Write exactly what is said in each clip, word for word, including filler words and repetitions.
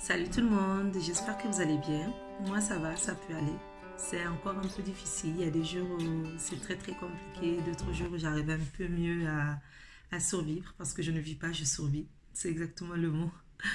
Salut tout le monde, j'espère que vous allez bien. Moi ça va, ça peut aller. C'est encore un peu difficile, il y a des jours où c'est très très compliqué, d'autres jours où j'arrive un peu mieux à, à survivre parce que je ne vis pas, je survis. C'est exactement le mot.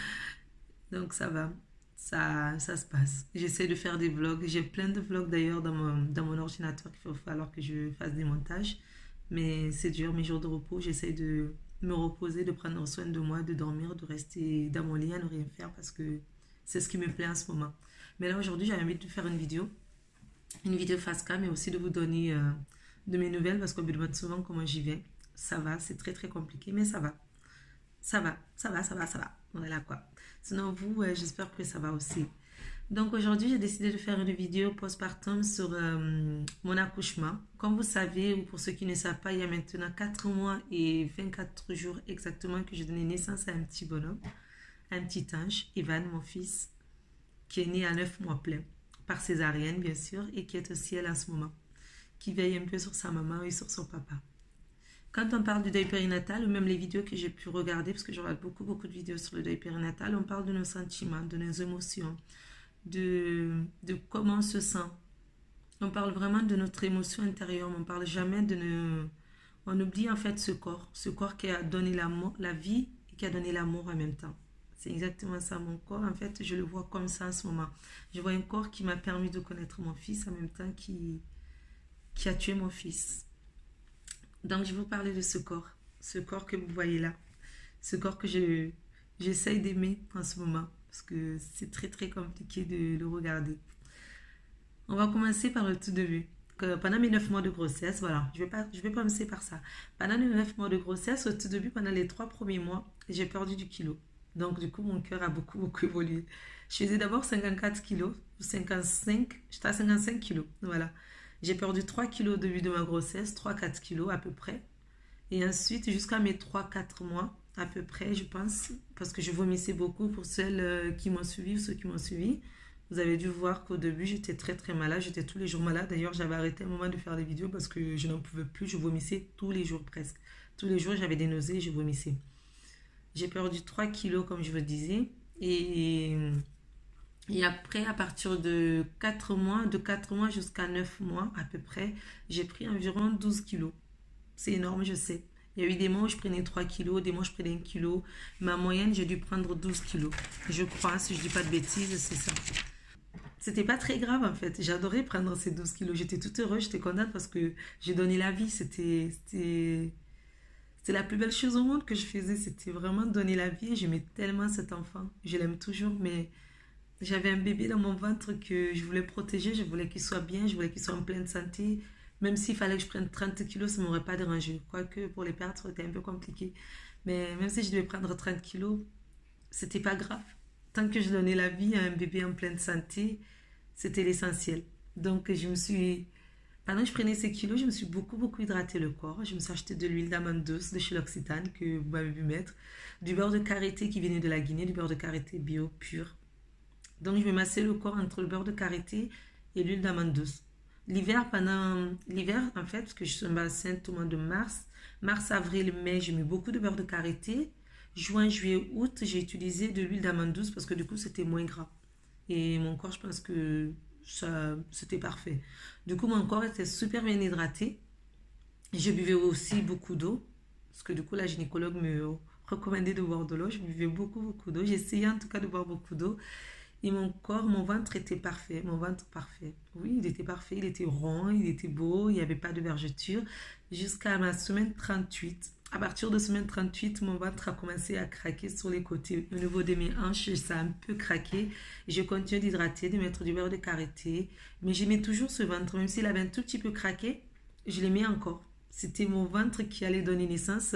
Donc ça va, ça, ça se passe. J'essaie de faire des vlogs, j'ai plein de vlogs d'ailleurs dans mon, dans mon ordinateur qu'il va falloir que je fasse des montages. Mais c'est dur, mes jours de repos, j'essaie de me reposer, de prendre soin de moi, de dormir, de rester dans mon lit à ne rien faire parce que c'est ce qui me plaît en ce moment. Mais là aujourd'hui, j'avais envie de faire une vidéo, une vidéo face cam, mais aussi de vous donner euh, de mes nouvelles parce qu'on me demande souvent comment j'y vais. Ça va, c'est très très compliqué, mais ça va. Ça va, ça va, ça va, ça va. Voilà quoi. Sinon vous, euh, j'espère que ça va aussi. Donc aujourd'hui, j'ai décidé de faire une vidéo postpartum sur euh, mon accouchement. Comme vous savez, ou pour ceux qui ne savent pas, il y a maintenant quatre mois et vingt-quatre jours exactement que j'ai donné naissance à un petit bonhomme, un petit ange, Ivan, mon fils, qui est né à neuf mois plein, par césarienne bien sûr, et qui est au ciel en ce moment, qui veille un peu sur sa maman et sur son papa. Quand on parle du deuil périnatal, ou même les vidéos que j'ai pu regarder, parce que je regarde beaucoup beaucoup de vidéos sur le deuil périnatal, on parle de nos sentiments, de nos émotions, de, de comment on se sent. On parle vraiment de notre émotion intérieure, on ne parle jamais de nos... On oublie en fait ce corps, ce corps qui a donné l'amour, la vie et qui a donné l'amour en même temps. C'est exactement ça, mon corps, en fait, je le vois comme ça en ce moment. Je vois un corps qui m'a permis de connaître mon fils en même temps qui, qui a tué mon fils. Donc, je vais vous parler de ce corps, ce corps que vous voyez là, ce corps que je, j'essaye d'aimer en ce moment, parce que c'est très très compliqué de le regarder. On va commencer par le tout début. Que pendant mes neuf mois de grossesse, voilà, je vais pas, je vais commencer par ça. Pendant les neuf mois de grossesse, au tout début, pendant les trois premiers mois, j'ai perdu du kilo. Donc, du coup, mon cœur a beaucoup, beaucoup évolué. Je faisais d'abord cinquante-quatre kilos, cinquante-cinq, j'étais à cinquante-cinq kilos, voilà. J'ai perdu trois kilos au début de ma grossesse, trois à quatre kilos à peu près. Et ensuite, jusqu'à mes trois à quatre mois, à peu près, je pense, parce que je vomissais beaucoup pour celles qui m'ont suivi ou ceux qui m'ont suivi. Vous avez dû voir qu'au début, j'étais très très malade, j'étais tous les jours malade. D'ailleurs, j'avais arrêté un moment de faire des vidéos parce que je n'en pouvais plus, je vomissais tous les jours presque. Tous les jours, j'avais des nausées et je vomissais. J'ai perdu trois kilos, comme je vous disais. Et, et après, à partir de quatre mois, de quatre mois jusqu'à neuf mois à peu près, j'ai pris environ douze kilos. C'est énorme, je sais. Il y a eu des mois où je prenais trois kilos, des mois où je prenais un kilo. Ma moyenne, j'ai dû prendre douze kilos. Je crois, si je ne dis pas de bêtises, c'est ça. C'était pas très grave en fait. J'adorais prendre ces douze kilos. J'étais toute heureuse, j'étais contente parce que j'ai donné la vie. C'était, c'était, c'était la plus belle chose au monde que je faisais. C'était vraiment donner la vie. J'aimais tellement cet enfant. Je l'aime toujours, mais j'avais un bébé dans mon ventre que je voulais protéger. Je voulais qu'il soit bien, je voulais qu'il soit en pleine santé. Même s'il fallait que je prenne trente kilos, ça ne m'aurait pas dérangé. Quoique pour les perdre, c'était un peu compliqué. Mais même si je devais prendre trente kilos, c'était pas grave. Tant que je donnais la vie à un bébé en pleine santé, c'était l'essentiel. Donc, je me suis... Pendant que je prenais ces kilos, je me suis beaucoup, beaucoup hydraté le corps. Je me suis acheté de l'huile d'amande douce de chez l'Occitane que vous m'avez vu mettre. Du beurre de karité qui venait de la Guinée, du beurre de karité bio, pur. Donc, je me massais le corps entre le beurre de karité et l'huile d'amande douce. L'hiver, pendant l'hiver, en fait, parce que je suis enceinte au mois de mars, mars, avril, mai, j'ai mis beaucoup de beurre de karité. Juin, juillet, août, j'ai utilisé de l'huile d'amande douce parce que du coup, c'était moins gras. Et mon corps, je pense que ça, c'était parfait. Du coup, mon corps était super bien hydraté. Je buvais aussi beaucoup d'eau. Parce que du coup, la gynécologue me recommandait de boire de l'eau. Je buvais beaucoup, beaucoup d'eau. J'essayais en tout cas de boire beaucoup d'eau. Et mon corps, mon ventre était parfait. Mon ventre parfait. Oui, il était parfait. Il était rond, il était beau. Il n'y avait pas de vergeture. Jusqu'à ma semaine trente-huit. À partir de semaine trente-huit, mon ventre a commencé à craquer sur les côtés. Au niveau de mes hanches, ça a un peu craqué. Je continue d'hydrater, de mettre du beurre de karité. Mais j'aimais toujours ce ventre. Même s'il avait un tout petit peu craqué, je l'aimais encore. C'était mon ventre qui allait donner naissance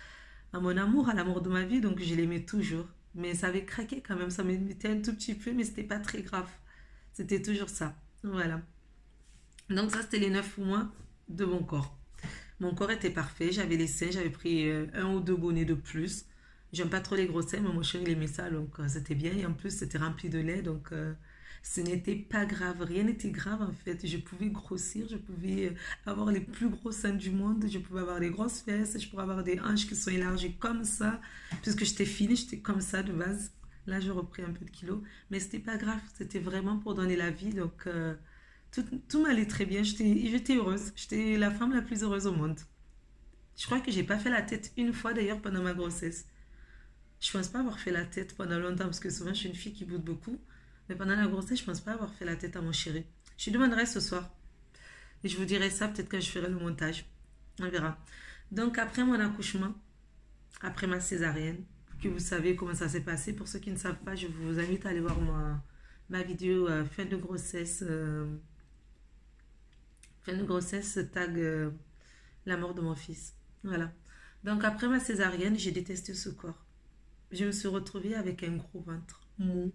à mon amour, à l'amour de ma vie. Donc je l'aimais toujours. Mais ça avait craqué quand même. Ça me mettait un tout petit peu, mais c'était pas très grave. C'était toujours ça. Voilà. Donc ça, c'était les neuf mois de mon corps. Mon corps était parfait, j'avais les seins, j'avais pris euh, un ou deux bonnets de plus. J'aime pas trop les gros seins, mais mon chéri il aimait ça, donc euh, c'était bien. Et en plus, c'était rempli de lait, donc euh, ce n'était pas grave. Rien n'était grave en fait. Je pouvais grossir, je pouvais avoir les plus gros seins du monde, je pouvais avoir des grosses fesses, je pouvais avoir des hanches qui sont élargies comme ça. Puisque j'étais fine, j'étais comme ça de base. Là, je repris un peu de kilos. Mais c'était pas grave. C'était vraiment pour donner la vie. Donc, euh, tout, tout m'allait très bien. J'étais, j'étais heureuse. J'étais la femme la plus heureuse au monde. Je crois que j'ai pas fait la tête une fois d'ailleurs pendant ma grossesse. Je pense pas avoir fait la tête pendant longtemps parce que souvent je suis une fille qui boude beaucoup. Mais pendant la grossesse, je pense pas avoir fait la tête à mon chéri. Je lui demanderai ce soir. Et je vous dirai ça peut-être quand je ferai le montage. On verra. Donc après mon accouchement, après ma césarienne, que vous savez comment ça s'est passé. Pour ceux qui ne savent pas, je vous invite à aller voir ma, ma vidéo euh, fin de grossesse. Euh, fin de grossesse tag euh, la mort de mon fils. Voilà. Donc après ma césarienne, j'ai détesté ce corps. Je me suis retrouvée avec un gros ventre mou,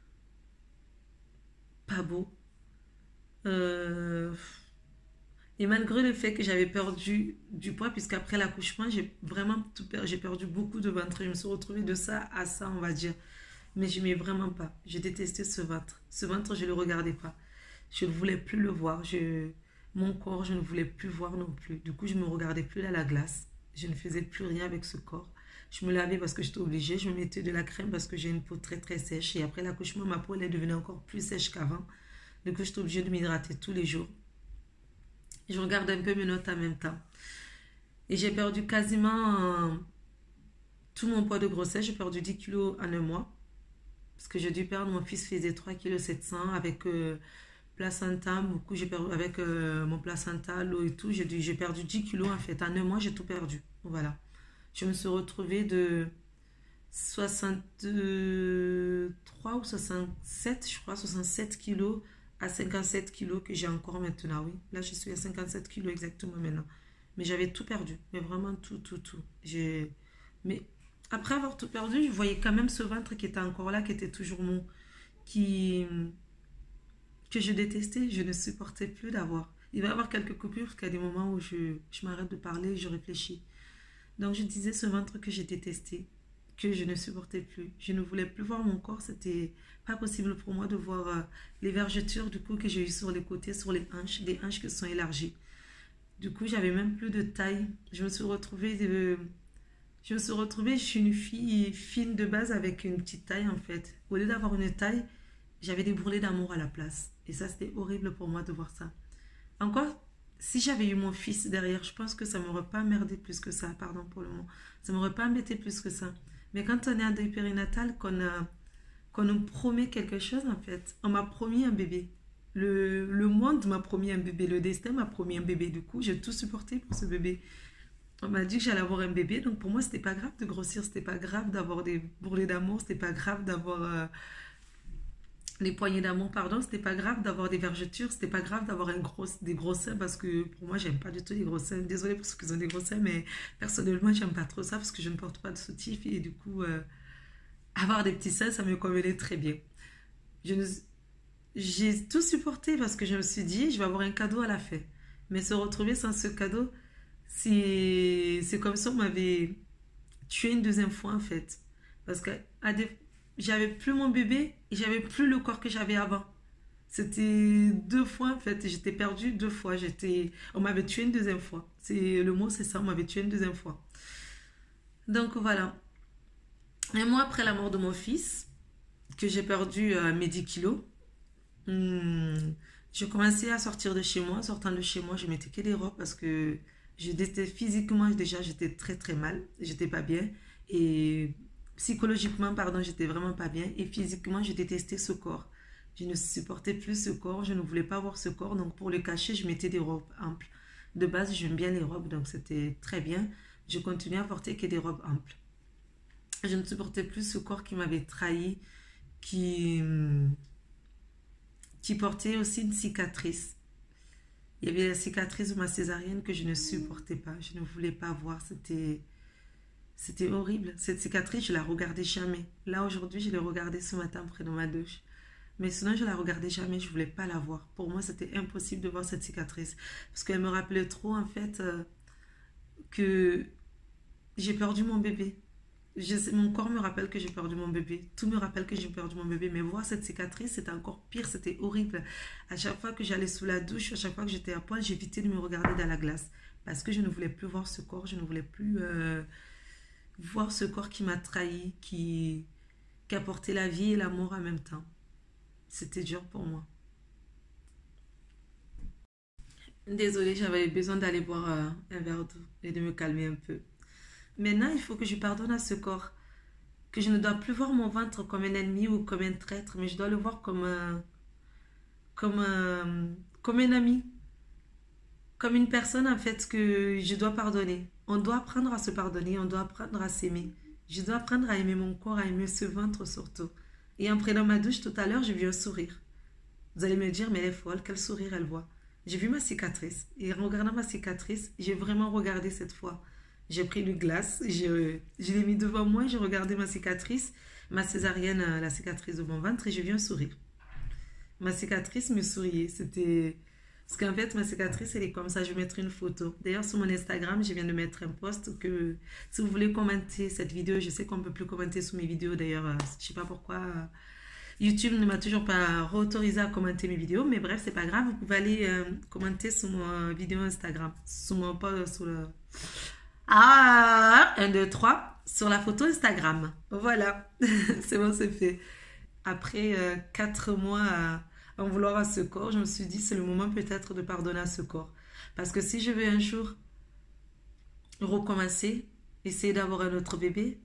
pas beau. Euh, et malgré le fait que j'avais perdu du poids, puisqu'après l'accouchement, j'ai vraiment tout perdu, j'ai perdu beaucoup de ventre. Je me suis retrouvée de ça à ça, on va dire. Mais je m'aimais vraiment pas. J'ai détesté ce ventre. Ce ventre, je ne le regardais pas. Je ne voulais plus le voir. Je, mon corps, je ne voulais plus voir non plus. Du coup, je ne me regardais plus à la glace. Je ne faisais plus rien avec ce corps. Je me lavais parce que j'étais obligée. Je me mettais de la crème parce que j'ai une peau très très sèche. Et après l'accouchement, ma peau elle est devenue encore plus sèche qu'avant. Du coup, j'étais obligée de m'hydrater tous les jours. Je regarde un peu mes notes en même temps. Et j'ai perdu quasiment euh, tout mon poids de grossesse. J'ai perdu dix kilos en un mois. Parce que j'ai dû perdre, mon fils faisait trois virgule sept kilos avec euh, placenta. Beaucoup, j'ai perdu avec euh, mon placenta, l'eau et tout. J'ai dû- j'ai perdu dix kilos en fait. En un mois, j'ai tout perdu. Voilà. Je me suis retrouvée de soixante-trois ou soixante-sept, je crois, soixante-sept kilos à cinquante-sept kilos que j'ai encore maintenant, oui. Là, je suis à cinquante-sept kilos exactement maintenant. Mais j'avais tout perdu, mais vraiment tout, tout, tout. J'ai... Mais après avoir tout perdu, je voyais quand même ce ventre qui était encore là, qui était toujours mon... qui... que je détestais, je ne supportais plus d'avoir. Il va y avoir quelques coupures parce qu'il y a des moments où je, je m'arrête de parler et je réfléchis. Donc je disais ce ventre que j'ai détesté, que je ne supportais plus. Je ne voulais plus voir mon corps, c'était pas possible pour moi de voir euh, les vergetures du coup que j'ai eu sur les côtés, sur les hanches, des hanches qui sont élargies. Du coup, j'avais même plus de taille. Je me suis retrouvée de... je me suis retrouvée, je suis une fille fine de base avec une petite taille en fait. Au lieu d'avoir une taille, j'avais des bourrelets d'amour à la place. Et ça, c'était horrible pour moi de voir ça. Encore, si j'avais eu mon fils derrière, je pense que ça m'aurait pas merdé plus que ça, pardon pour le mot. Ça m'aurait pas embêté plus que ça. Mais quand on est en deuil périnatal, qu'on a, qu'on nous promet quelque chose, en fait, on m'a promis un bébé. Le, le monde m'a promis un bébé, le destin m'a promis un bébé. Du coup, j'ai tout supporté pour ce bébé. On m'a dit que j'allais avoir un bébé, donc pour moi, c'était pas grave de grossir, c'était pas grave d'avoir des bourrelets d'amour, c'était pas grave d'avoir euh, les poignées d'amour, pardon, c'était pas grave d'avoir des vergetures, c'était pas grave d'avoir un gros, des gros seins parce que pour moi, j'aime pas du tout les gros seins. Désolée pour ceux qui ont des gros seins, mais personnellement, j'aime pas trop ça parce que je ne porte pas de soutif et du coup, euh, avoir des petits seins, ça me convenait très bien. Je ne- J'ai tout supporté parce que je me suis dit, je vais avoir un cadeau à la fin. Mais se retrouver sans ce cadeau, c'est c'est comme si on m'avait tué une deuxième fois en fait. Parce que à des- j'avais plus mon bébé et j'avais plus le corps que j'avais avant. C'était deux fois en fait, j'étais perdue deux fois. J'étais, on m'avait tué une deuxième fois. C'est le mot, c'est ça, on m'avait tué une deuxième fois. Donc voilà. Un mois après la mort de mon fils, que j'ai perdu euh, mes dix kilos, hmm, je commençais à sortir de chez moi. Sortant de chez moi, je mettais que des robes parce que j'étais physiquement déjà, j'étais très très mal, j'étais pas bien et psychologiquement, pardon, j'étais vraiment pas bien et physiquement, je détestais ce corps. Je ne supportais plus ce corps, je ne voulais pas voir ce corps, donc pour le cacher, je mettais des robes amples. De base, j'aime bien les robes, donc c'était très bien. Je continuais à porter que des robes amples. Je ne supportais plus ce corps qui m'avait trahi, qui, qui portait aussi une cicatrice. Il y avait la cicatrice de ma césarienne que je ne supportais pas. Je ne voulais pas voir. C'était, c'était horrible. Cette cicatrice, je la regardais jamais. Là, aujourd'hui, je l'ai regardée ce matin près de ma douche. Mais sinon, je la regardais jamais. Je voulais pas la voir. Pour moi, c'était impossible de voir cette cicatrice. Parce qu'elle me rappelait trop, en fait, euh, que j'ai perdu mon bébé. Je sais- mon corps me rappelle que j'ai perdu mon bébé. Tout me rappelle que j'ai perdu mon bébé. Mais voir cette cicatrice, c'était encore pire. C'était horrible. À chaque fois que j'allais sous la douche, à chaque fois que j'étais à poil, j'évitais de me regarder dans la glace. Parce que je ne voulais plus voir ce corps. Je ne voulais plus euh, voir ce corps qui m'a trahi, qui, qui apportait la vie et l'amour en même temps. C'était dur pour moi. Désolée, j'avais besoin d'aller boire euh, un verre d'eau et de me calmer un peu. Maintenant, il faut que je pardonne à ce corps, que je ne dois plus voir mon ventre comme un ennemi ou comme un traître, mais je dois le voir comme un, comme un, comme un ami, comme une personne en fait que je dois pardonner. On doit apprendre à se pardonner, on doit apprendre à s'aimer. Je dois apprendre à aimer mon corps, à aimer ce ventre surtout. Et en prenant ma douche tout à l'heure, j'ai vu un sourire. Vous allez me dire, mais elle est folle, quel sourire elle voit. J'ai vu ma cicatrice. Et en regardant ma cicatrice, j'ai vraiment regardé cette fois. J'ai pris le glace, je, je l'ai mis devant moi, j'ai regardé ma cicatrice, ma césarienne, la cicatrice de mon ventre, et j'ai vu un sourire. Ma cicatrice me souriait. C'était... Parce qu'en fait, ma cicatrice, elle est comme ça. Je vais mettre une photo. D'ailleurs, sur mon Instagram, je viens de mettre un post que si vous voulez commenter cette vidéo, je sais qu'on ne peut plus commenter sous mes vidéos. D'ailleurs, euh, je ne sais pas pourquoi. euh, YouTube ne m'a toujours pas autorisé à commenter mes vidéos. Mais bref, c'est pas grave. Vous pouvez aller euh, commenter sur mon euh, vidéo Instagram. Sur mon post, sur le... Ah, un, deux, trois. Sur la photo Instagram. Voilà. C'est bon, c'est fait. Après euh, quatre mois à en vouloir à ce corps, je me suis dit c'est le moment peut-être de pardonner à ce corps. Parce que si je veux un jour recommencer, essayer d'avoir un autre bébé,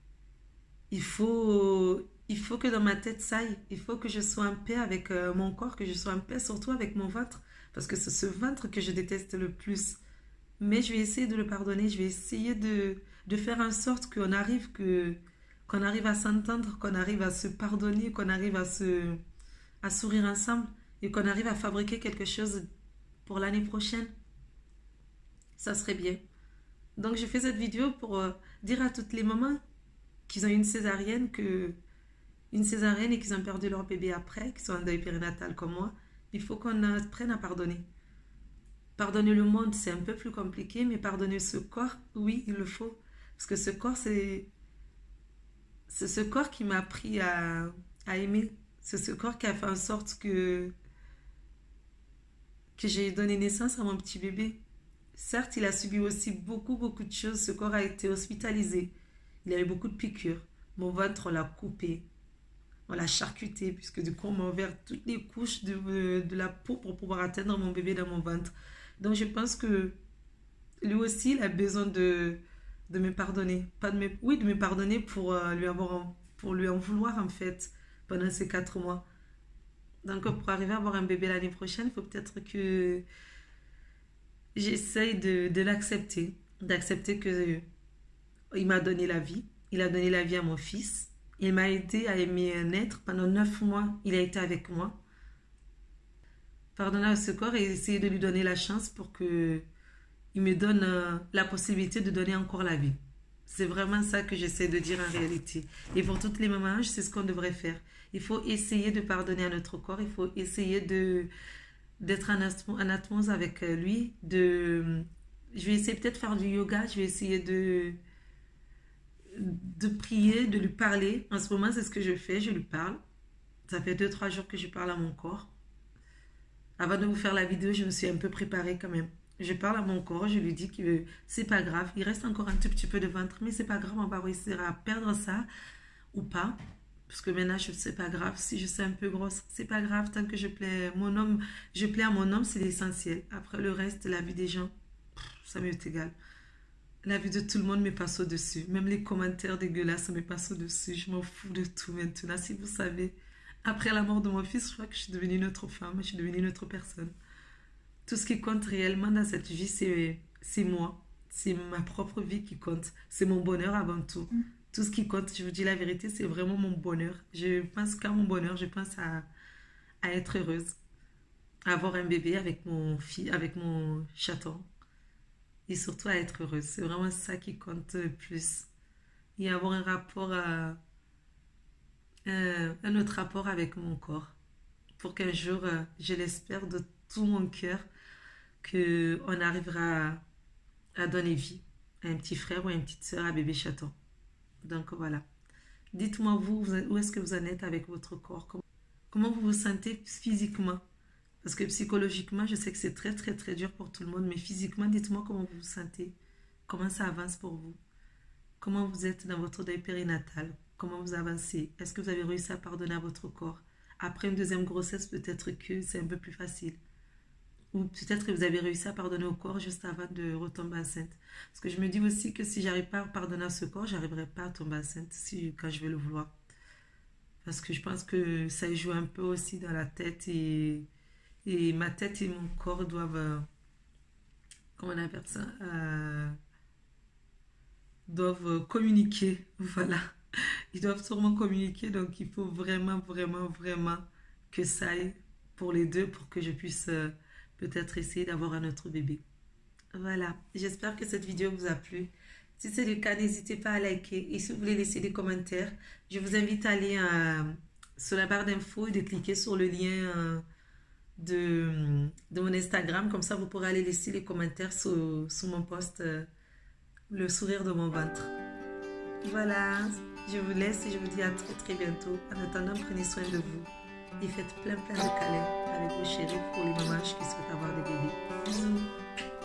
il faut, il faut que dans ma tête ça aille. Il faut que je sois en paix avec euh, mon corps, que je sois en paix surtout avec mon ventre. Parce que c'est ce ventre que je déteste le plus. Mais je vais essayer de le pardonner, je vais essayer de, de faire en sorte qu'on arrive, que, qu'on arrive à s'entendre, qu'on arrive à se pardonner, qu'on arrive à se, à sourire ensemble et qu'on arrive à fabriquer quelque chose pour l'année prochaine. Ça serait bien. Donc je fais cette vidéo pour euh, dire à toutes les mamans qui ont une césarienne, que, une césarienne et qui ont perdu leur bébé après, qui sont en deuil périnatal comme moi, il faut qu'on apprenne à pardonner. Pardonner le monde, c'est un peu plus compliqué, mais pardonner ce corps, oui, il le faut. Parce que ce corps, c'est c'est ce corps qui m'a appris à, à aimer. C'est ce corps qui a fait en sorte que, que j'ai donné naissance à mon petit bébé. Certes, il a subi aussi beaucoup, beaucoup de choses. Ce corps a été hospitalisé. Il a eu beaucoup de piqûres. Mon ventre, on l'a coupé. On l'a charcuté, puisque du coup, on m'a ouvert toutes les couches de, de la peau pour pouvoir atteindre mon bébé dans mon ventre. Donc, je pense que lui aussi, il a besoin de, de me pardonner. Pas de me, oui, de me pardonner pour, euh, lui avoir, pour lui en vouloir, en fait, pendant ces quatre mois. Donc, pour arriver à avoir un bébé l'année prochaine, il faut peut-être que j'essaye de, de l'accepter. D'accepter que il m'a donné la vie. Il a donné la vie à mon fils. Il m'a aidé à aimer un être. Pendant neuf mois, il a été avec moi. Pardonner à ce corps et essayer de lui donner la chance pour que il me donne euh, la possibilité de donner encore la vie. C'est vraiment ça que j'essaie de dire en réalité. Et pour toutes les mamans, c'est ce qu'on devrait faire. Il faut essayer de pardonner à notre corps. Il faut essayer de d'être en, en atmosphère avec lui. De, je vais essayer peut-être de faire du yoga. Je vais essayer de, de prier, de lui parler. En ce moment, c'est ce que je fais. Je lui parle. Ça fait deux, trois jours que je parle à mon corps. Avant de vous faire la vidéo, je me suis un peu préparée quand même. Je parle à mon corps, je lui dis que c'est pas grave. Il reste encore un tout petit peu de ventre, mais c'est pas grave, on va réussir à perdre ça ou pas. Parce que maintenant, je sais pas grave. Si je suis un peu grosse, c'est pas grave. Tant que je plais mon homme, je plais à mon homme, c'est l'essentiel. Après le reste, la vie des gens, ça m'est égal. La vie de tout le monde me passe au-dessus. Même les commentaires dégueulasses, ça me passe au-dessus. Je m'en fous de tout maintenant. Si vous savez, après la mort de mon fils, je crois que je suis devenue une autre femme. Je suis devenue une autre personne. Tout ce qui compte réellement dans cette vie, c'est c'est moi. C'est ma propre vie qui compte. C'est mon bonheur avant tout. Mm. Tout ce qui compte, je vous dis la vérité, c'est vraiment mon bonheur. Je pense qu'à mon bonheur, je pense à, à être heureuse. À avoir un bébé avec mon, fille, avec mon chaton. Et surtout à être heureuse. C'est vraiment ça qui compte le plus. Et avoir un rapport à... Un, un autre rapport avec mon corps. Pour qu'un jour, je l'espère de tout mon cœur, qu'on arrivera à, à donner vie à un petit frère ou à une petite soeur, à bébé chaton. Donc voilà. Dites-moi vous, où est-ce que vous en êtes avec votre corps? Comment, comment vous vous sentez physiquement? Parce que psychologiquement, je sais que c'est très très très dur pour tout le monde, mais physiquement, dites-moi comment vous vous sentez. Comment ça avance pour vous? Comment vous êtes dans votre deuil périnatal? comment vous avancez. Est-ce que vous avez réussi à pardonner à votre corps? Après une deuxième grossesse, peut-être que c'est un peu plus facile. Ou peut-être que vous avez réussi à pardonner au corps juste avant de retomber enceinte. Parce que je me dis aussi que si j'arrive pas à pardonner à ce corps, j'arriverai pas à tomber enceinte si, quand je vais le vouloir. Parce que je pense que ça joue un peu aussi dans la tête et, et ma tête et mon corps doivent, euh, comment on appelle ça, euh, doivent communiquer. Voilà. Ils doivent sûrement communiquer, donc il faut vraiment, vraiment, vraiment que ça aille pour les deux pour que je puisse euh, peut-être essayer d'avoir un autre bébé. Voilà, j'espère que cette vidéo vous a plu. Si c'est le cas, n'hésitez pas à liker et si vous voulez laisser des commentaires, je vous invite à aller euh, sur la barre d'infos et de cliquer sur le lien euh, de, de mon Instagram. Comme ça, vous pourrez aller laisser les commentaires sur, sur mon post euh, Le sourire de mon ventre. Voilà, je vous laisse et je vous dis à très très bientôt. En attendant, prenez soin de vous et faites plein plein de câlins avec vos chéris pour les mamans qui souhaitent avoir des bébés. Bisous.